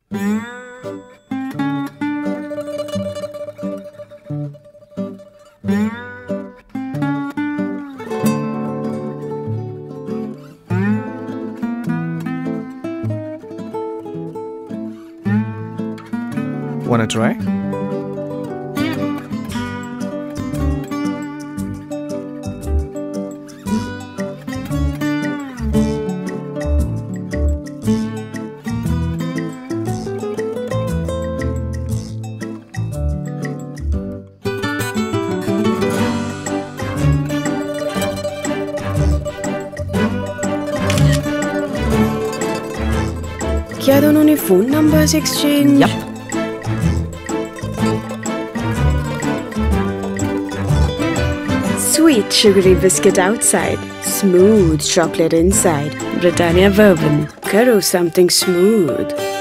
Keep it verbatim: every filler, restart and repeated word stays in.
Wanna try? क्या दोनों ने phone numbers exchange? Yup. Sweet sugary biscuit outside, smooth chocolate inside. Britannia Bourbon. Karo something smooth.